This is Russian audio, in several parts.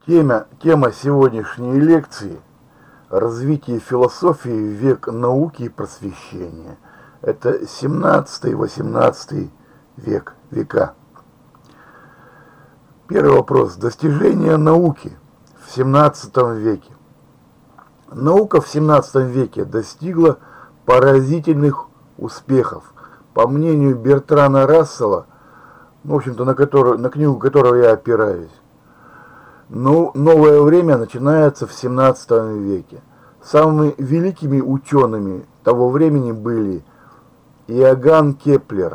Тема сегодняшней лекции — развитие философии в век науки и просвещения. Это 17-18 века. Первый вопрос. Достижения науки в 17 веке. Наука в 17 веке достигла поразительных успехов. По мнению Бертрана Рассела, в общем-то, на книгу которого я опираюсь, новое время начинается в 17 веке. Самыми великими учеными того времени были Иоганн Кеплер,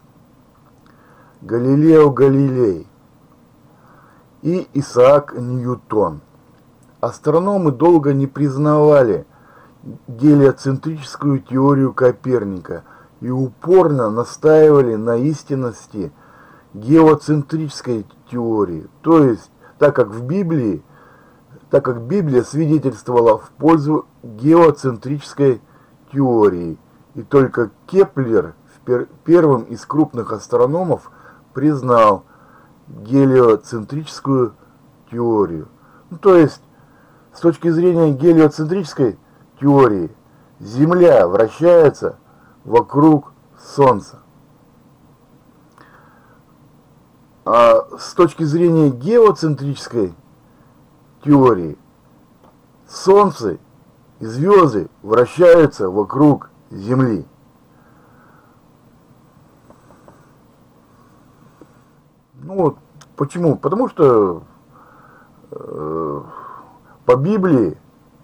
Галилео Галилей и Исаак Ньютон. Астрономы долго не признавали гелиоцентрическую теорию Коперника и упорно настаивали на истинности геоцентрической теории, то есть так как Библия свидетельствовала в пользу геоцентрической теории, и только Кеплер, первым из крупных астрономов, признал гелиоцентрическую теорию. То есть, с точки зрения гелиоцентрической теории, Земля вращается вокруг Солнца. А с точки зрения геоцентрической теории, Солнце и звезды вращаются вокруг Земли. Почему? Потому что по Библии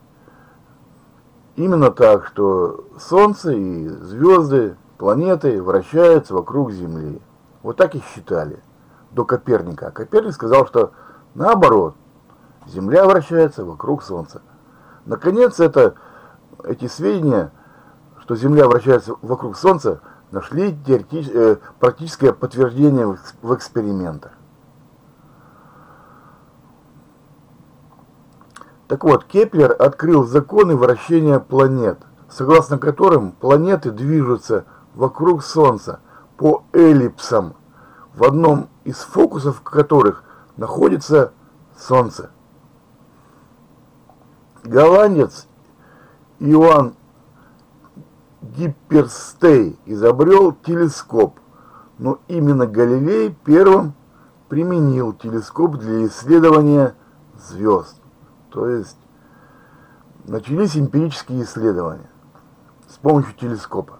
именно так, что Солнце и звезды, планеты вращаются вокруг Земли. Вот так и считали до Коперника. А Коперник сказал, что наоборот, Земля вращается вокруг Солнца. Наконец, эти сведения, что Земля вращается вокруг Солнца, нашли практическое подтверждение в экспериментах. Так вот, Кеплер открыл законы вращения планет, согласно которым планеты движутся вокруг Солнца по эллипсам, в одном из фокусов которых находится Солнце. Голландец Иоанн Гипперстей изобрел телескоп, но именно Галилей первым применил телескоп для исследования звезд. То есть начались эмпирические исследования с помощью телескопа.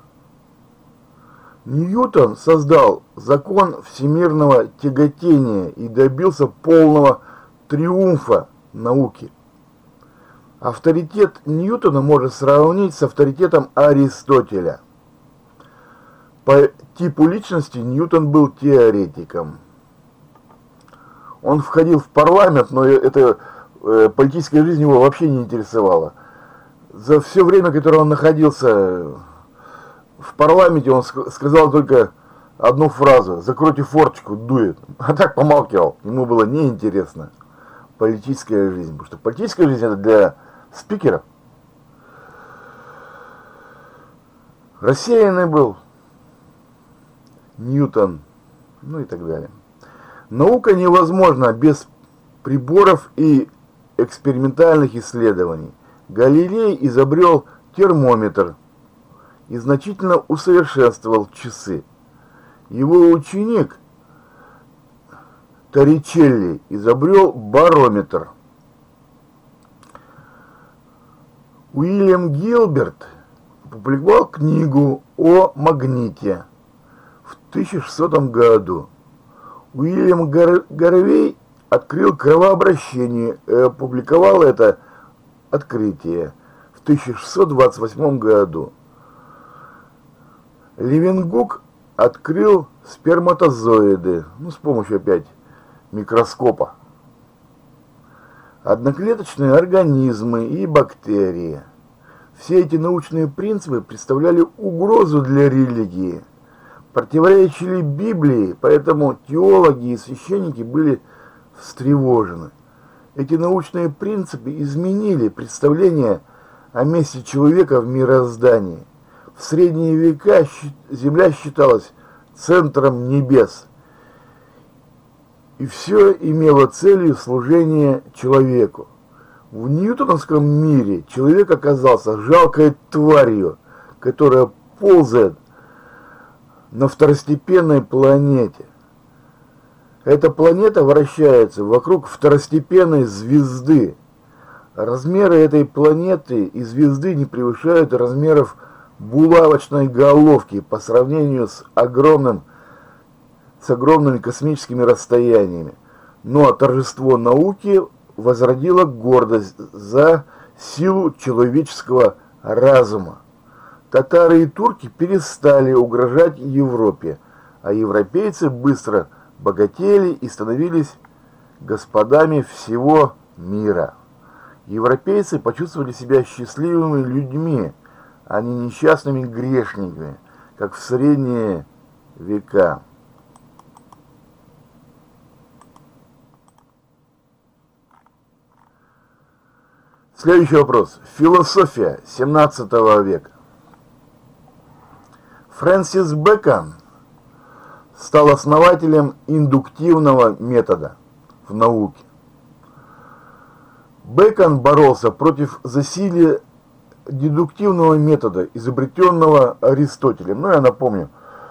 Ньютон создал закон всемирного тяготения и добился полного триумфа науки. Авторитет Ньютона можно сравнить с авторитетом Аристотеля. По типу личности Ньютон был теоретиком. Он входил в парламент, но политическая жизнь его вообще не интересовала. За все время, которое он находился в парламенте, он сказал только одну фразу: «Закройте форточку, дует». А так помалкивал. Ему было неинтересно политическая жизнь. Потому что политическая жизнь — это для спикеров. Рассеянный был Ньютон, и так далее. Наука невозможна без приборов и экспериментальных исследований. Галилей изобрел термометр и значительно усовершенствовал часы. Его ученик Торричелли изобрел барометр. Уильям Гилберт опубликовал книгу о магните в 1600 году. Уильям Гарвей открыл кровообращение и опубликовал это открытие в 1628 году. Левенгук открыл сперматозоиды, с помощью опять микроскопа, одноклеточные организмы и бактерии. Все эти научные принципы представляли угрозу для религии, противоречили Библии, поэтому теологи и священники были встревожены. Эти научные принципы изменили представление о месте человека в мироздании. В средние века Земля считалась центром небес. И все имело целью служение человеку. В ньютоновском мире человек оказался жалкой тварью, которая ползает на второстепенной планете. Эта планета вращается вокруг второстепенной звезды. Размеры этой планеты и звезды не превышают размеров булавочной головки по сравнению с огромными космическими расстояниями. Но торжество науки возродило гордость за силу человеческого разума. Татары и турки перестали угрожать Европе, а европейцы быстро богатели и становились господами всего мира. Европейцы почувствовали себя счастливыми людьми, а не несчастными грешниками, как в средние века. Следующий вопрос. Философия 17 века. Фрэнсис Бэкон стал основателем индуктивного метода в науке. Бэкон боролся против засилия дедуктивного метода, изобретенного Аристотелем. Ну, я напомню,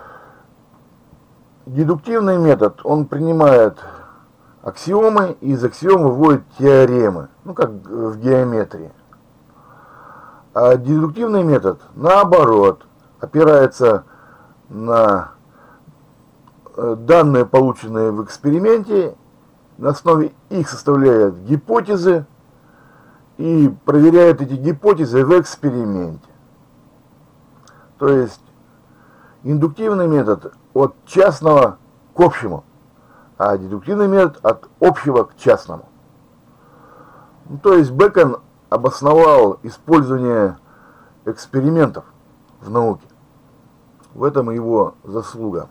дедуктивный метод, он принимает аксиомы и из аксиом выводит теоремы, ну, как в геометрии. А дедуктивный метод, наоборот, опирается на данные, полученные в эксперименте, на основе их составляет гипотезы и проверяет эти гипотезы в эксперименте. То есть индуктивный метод от частного к общему, а дедуктивный метод от общего к частному. Ну, то есть Бэкон обосновал использование экспериментов в науке. В этом его заслуга.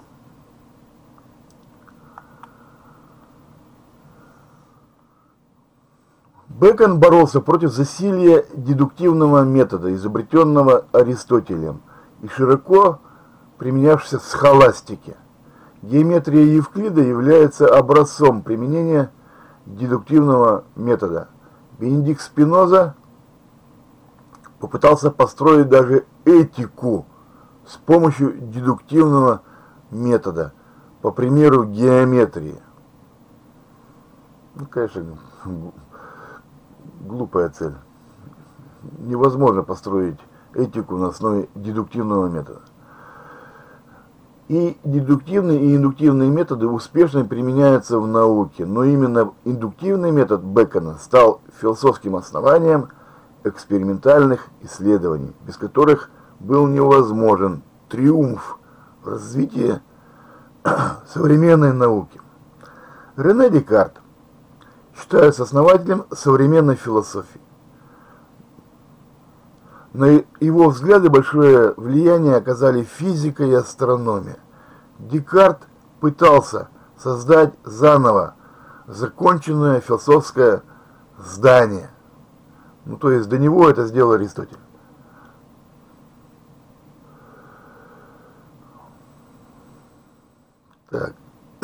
Бэкон боролся против засилия дедуктивного метода, изобретенного Аристотелем и широко применявшегося в схоластике. Геометрия Евклида является образцом применения дедуктивного метода. Бенедикт Спиноза попытался построить даже этику с помощью дедуктивного метода, по примеру геометрии. Ну, конечно, глупая цель. Невозможно построить этику на основе дедуктивного метода. И дедуктивные, и индуктивные методы успешно применяются в науке, но именно индуктивный метод Бэкона стал философским основанием экспериментальных исследований, без которых был невозможен триумф развития современной науки. Рене Декарт считается основателем современной философии. На его взгляды большое влияние оказали физика и астрономия. Декарт пытался создать заново законченное философское здание. Ну, то есть до него это сделал Аристотель. Так.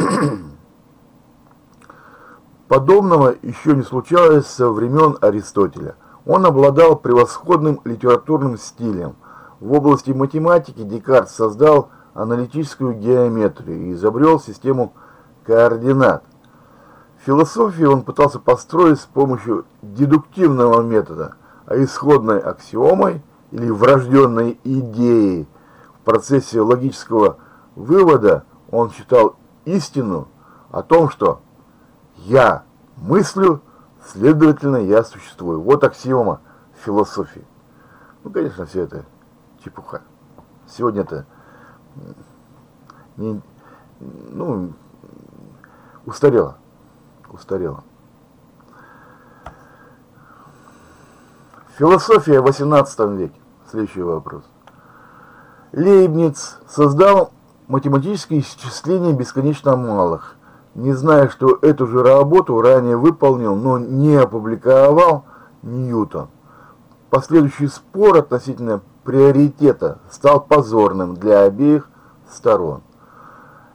Подобного еще не случалось со времен Аристотеля. Он обладал превосходным литературным стилем. В области математики Декарт создал аналитическую геометрию и изобрел систему координат. Философию он пытался построить с помощью дедуктивного метода, а исходной аксиомой или врожденной идеей в процессе логического вывода он считал истину о том, что «я мыслю, следовательно, я существую». Вот аксиома философии. Ну, конечно, все это чепуха. Сегодня это устарело. Философия в 18 веке. Следующий вопрос. Лейбниц создал математические исчисления бесконечно малых, не зная, что эту же работу ранее выполнил, но не опубликовал Ньютон. Последующий спор относительно приоритета стал позорным для обеих сторон.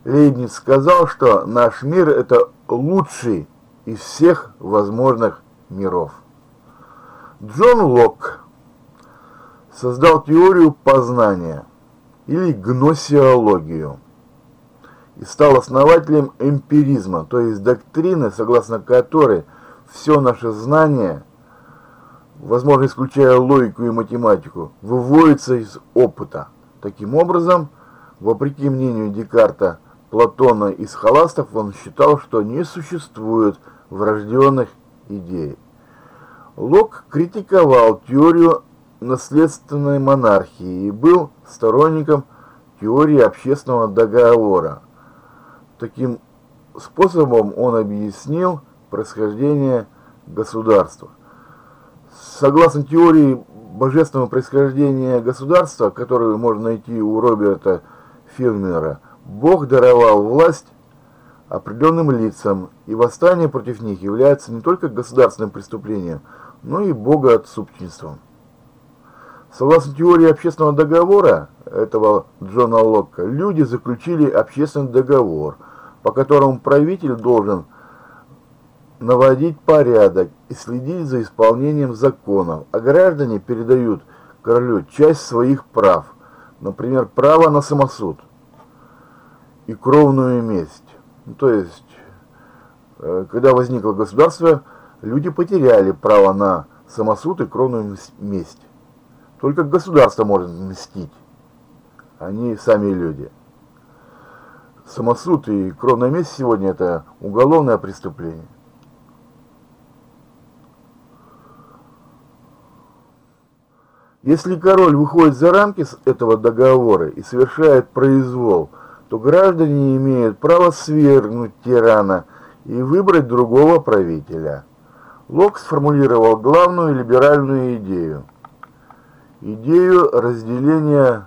Лейбниц сказал, что наш мир – это лучший из всех возможных миров. Джон Локк создал теорию познания или гносеологию и стал основателем эмпиризма, то есть доктрины, согласно которой все наше знание, возможно, исключая логику и математику, выводится из опыта. Таким образом, вопреки мнению Декарта, Платона и схоластов, он считал, что не существует врожденных идей. Локк критиковал теорию наследственной монархии и был сторонником теории общественного договора. Таким способом он объяснил происхождение государства. Согласно теории божественного происхождения государства, которую можно найти у Роберта Филмера, Бог даровал власть определенным лицам, и восстание против них является не только государственным преступлением, но и богоотступничеством. Согласно теории общественного договора этого Джона Локка, люди заключили общественный договор, по которому правитель должен наводить порядок и следить за исполнением законов, а граждане передают королю часть своих прав, например, право на самосуд и кровную месть. То есть, когда возникло государство, люди потеряли право на самосуд и кровную месть. Только государство может мстить, а не сами люди. Самосуд и кровная месть сегодня – это уголовное преступление. Если король выходит за рамки этого договора и совершает произвол, то граждане имеют право свергнуть тирана и выбрать другого правителя. Локк сформулировал главную либеральную идею. Идею разделения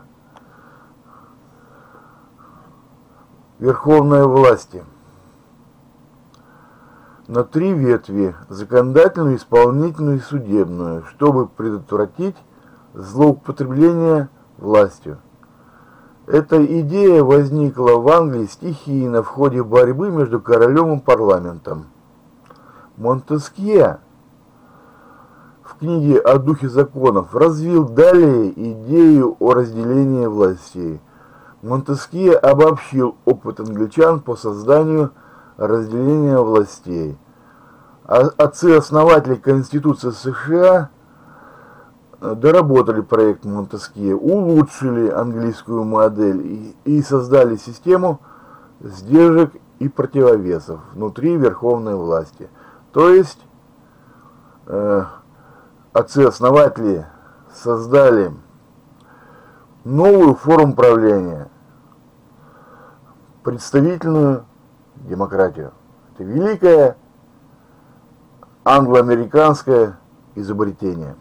верховной власти на три ветви – законодательную, исполнительную и судебную, чтобы предотвратить злоупотребление властью. Эта идея возникла в Англии стихийно в ходе борьбы между королем и парламентом. Монтескье в книге «О духе законов» развил далее идею о разделении властей. Монтескье обобщил опыт англичан по созданию разделения властей. Отцы-основатели Конституции США доработали проект Монтескье, улучшили английскую модель и создали систему сдержек и противовесов внутри верховной власти. То есть отцы-основатели создали новую форму правления, представительную демократию. Это великое англо-американское изобретение.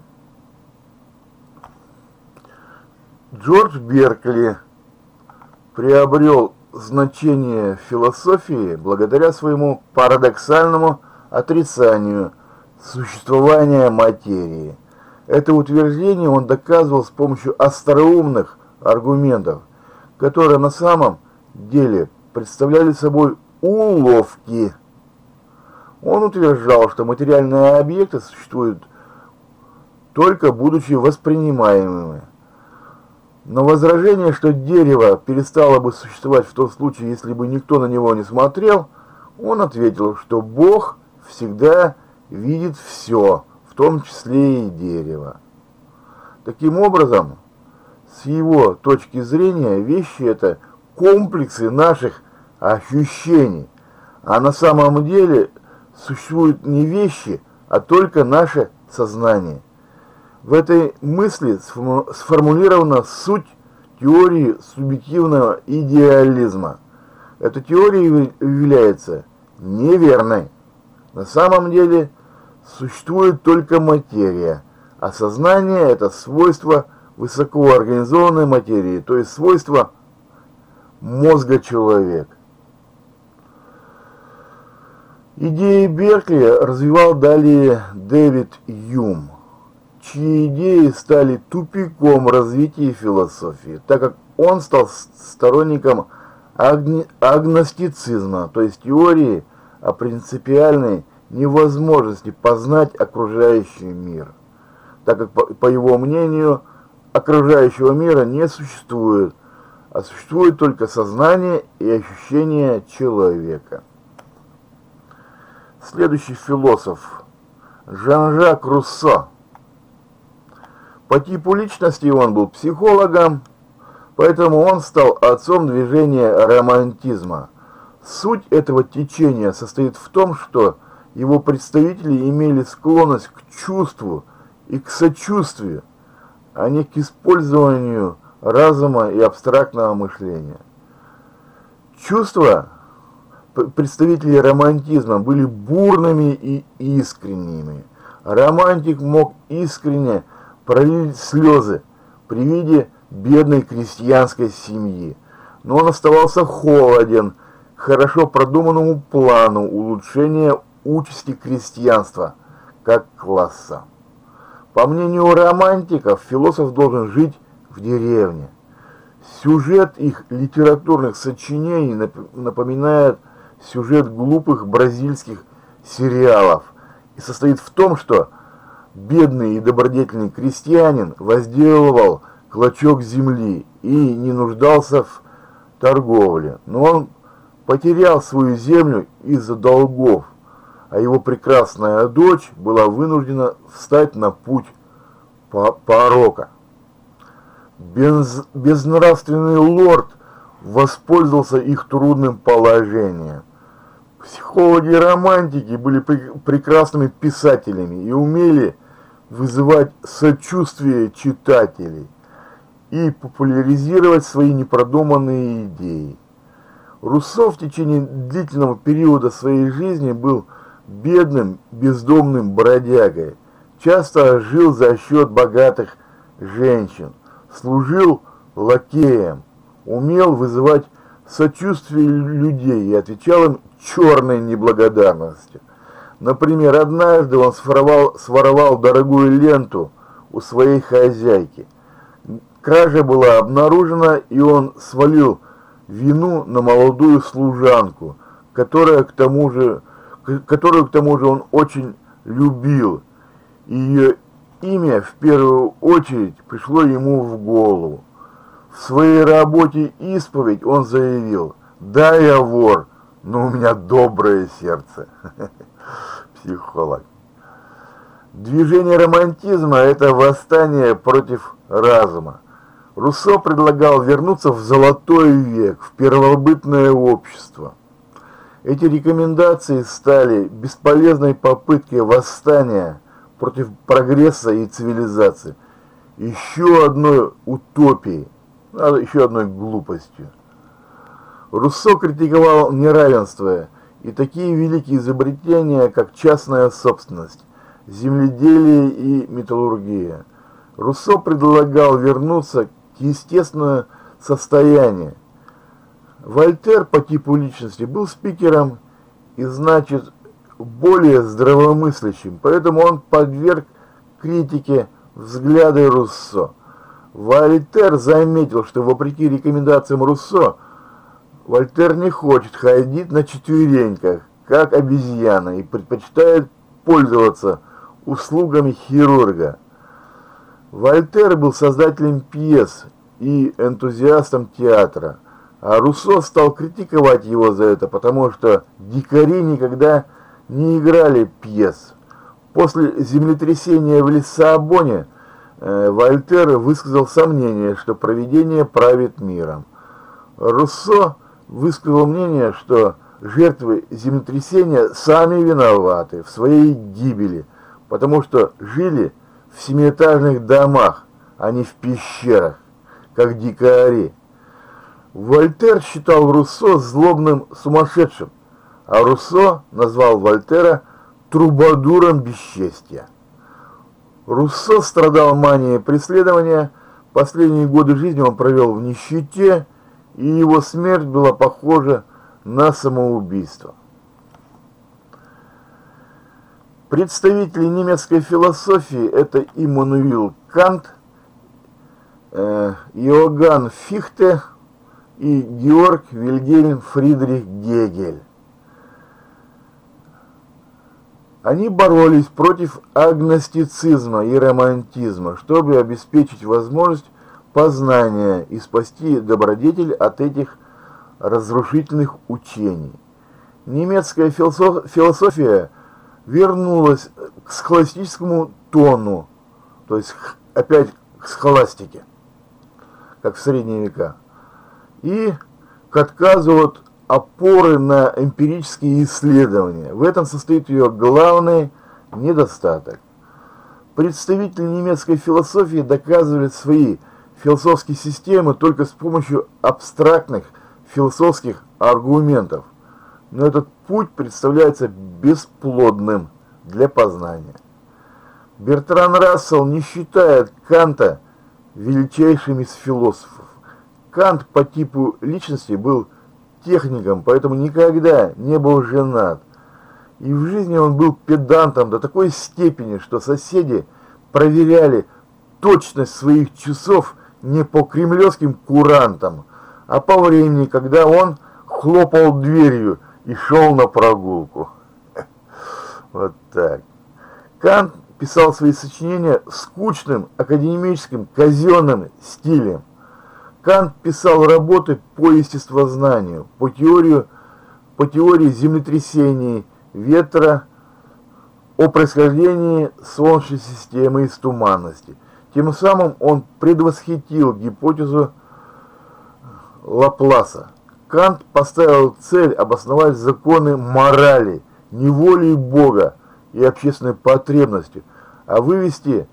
Джордж Беркли приобрел значение философии благодаря своему парадоксальному отрицанию существования материи. Это утверждение он доказывал с помощью остроумных аргументов, которые на самом деле представляли собой уловки. Он утверждал, что материальные объекты существуют только будучи воспринимаемыми. На возражение, что дерево перестало бы существовать в том случае, если бы никто на него не смотрел, он ответил, что Бог всегда видит все, в том числе и дерево. Таким образом, с его точки зрения, вещи – это комплексы наших ощущений, а на самом деле существуют не вещи, а только наше сознание. В этой мысли сформулирована суть теории субъективного идеализма. Эта теория является неверной. На самом деле существует только материя, а сознание – это свойство высокоорганизованной материи, то есть свойство мозга человека. Идеи Беркли развивал далее Дэвид Юм, чьи идеи стали тупиком развития философии, так как он стал сторонником агностицизма, то есть теории о принципиальной невозможности познать окружающий мир, так как, по его мнению, окружающего мира не существует, а существует только сознание и ощущение человека. Следующий философ – Жан-Жак Руссо. По типу личности он был психологом, поэтому он стал отцом движения романтизма. Суть этого течения состоит в том, что его представители имели склонность к чувству и к сочувствию, а не к использованию разума и абстрактного мышления. Чувства представителей романтизма были бурными и искренними. Романтик мог искренне пролить слезы при виде бедной крестьянской семьи, но он оставался холоден к хорошо продуманному плану улучшения участи крестьянства как класса. По мнению романтиков, философ должен жить в деревне. Сюжет их литературных сочинений напоминает сюжет глупых бразильских сериалов и состоит в том, что бедный и добродетельный крестьянин возделывал клочок земли и не нуждался в торговле, но он потерял свою землю из-за долгов, а его прекрасная дочь была вынуждена встать на путь порока. Безнравственный лорд воспользовался их трудным положением. Психологи-романтики были прекрасными писателями и умели вызывать сочувствие читателей и популяризировать свои непродуманные идеи. Руссо в течение длительного периода своей жизни был бедным, бездомным бродягой, часто жил за счет богатых женщин, служил лакеем, умел вызывать сочувствие людей и отвечал им черной неблагодарностью. Например, однажды он своровал дорогую ленту у своей хозяйки. Кража была обнаружена, и он свалил вину на молодую служанку, которую к тому же он очень любил. Ее имя в первую очередь пришло ему в голову. В своей работе «Исповедь» он заявил: «Да, я вор, но у меня доброе сердце». Психолог. Движение романтизма – это восстание против разума. Руссо предлагал вернуться в золотой век, в первобытное общество. Эти рекомендации стали бесполезной попыткой восстания против прогресса и цивилизации, еще одной утопией, еще одной глупостью. Руссо критиковал неравенство и такие великие изобретения, как частная собственность, земледелие и металлургия. Руссо предлагал вернуться к естественному состоянию. Вольтер по типу личности был спикером и, значит, более здравомыслящим, поэтому он подверг критике взгляды Руссо. Вольтер заметил, что вопреки рекомендациям Руссо, Вольтер не хочет ходить на четвереньках, как обезьяна, и предпочитает пользоваться услугами хирурга. Вольтер был создателем пьес и энтузиастом театра, а Руссо стал критиковать его за это, потому что дикари никогда не играли пьес. После землетрясения в Лиссабоне Вольтер высказал сомнение, что провидение правит миром. Руссо высказал мнение, что жертвы землетрясения сами виноваты в своей гибели, потому что жили в семиэтажных домах, а не в пещерах, как дикари. Вольтер считал Руссо злобным сумасшедшим, а Руссо назвал Вольтера трубадуром бесчестия. Руссо страдал манией преследования, последние годы жизни он провел в нищете, и его смерть была похожа на самоубийство. Представители немецкой философии – это Иммануил Кант, Иоганн Фихте, и Георг Вильгельм Фридрих Гегель. Они боролись против агностицизма и романтизма, чтобы обеспечить возможность познания и спасти добродетель от этих разрушительных учений. Немецкая философия вернулась к схоластическому тону, то есть опять к схоластике, как в средние века, и к отказу от опоры на эмпирические исследования. В этом состоит ее главный недостаток. Представители немецкой философии доказывали свои философские системы только с помощью абстрактных философских аргументов, но этот путь представляется бесплодным для познания. Бертран Рассел не считает Канта величайшим из философов. Кант по типу личности был техником, поэтому никогда не был женат. И в жизни он был педантом до такой степени, что соседи проверяли точность своих часов не по кремлевским курантам, а по времени, когда он хлопал дверью и шел на прогулку. Вот так. Кант писал свои сочинения скучным, академическим, казенным стилем. Кант писал работы по естествознанию, по теории землетрясений, ветра, о происхождении Солнечной системы из туманности. Тем самым он предвосхитил гипотезу Лапласа. Кант поставил цель обосновать законы морали, не воли Бога и общественной потребности, а вывести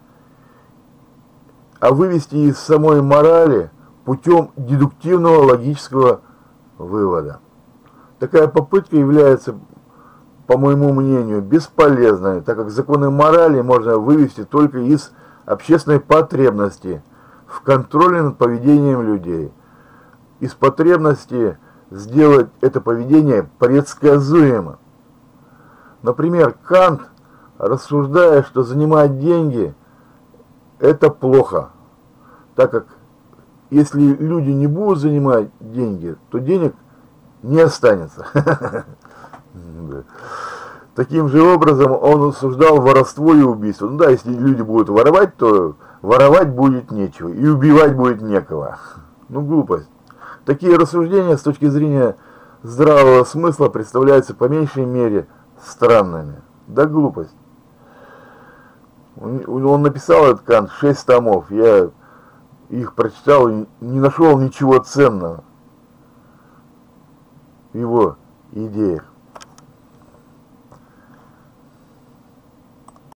из самой морали путем дедуктивного логического вывода. Такая попытка является, по моему мнению, бесполезной, так как законы морали можно вывести только из общественной потребности в контроле над поведением людей, из потребности сделать это поведение предсказуемым. Например, Кант, рассуждая, что занимать деньги – это плохо, так как если люди не будут занимать деньги, то денег не останется. Таким же образом он осуждал воровство и убийство. Ну да, если люди будут воровать, то воровать будет нечего, и убивать будет некого. Ну, глупость. Такие рассуждения с точки зрения здравого смысла представляются по меньшей мере странными. Да, глупость. Он написал этот Кант 6 томов. Я их прочитал и не нашел ничего ценного в его идеях.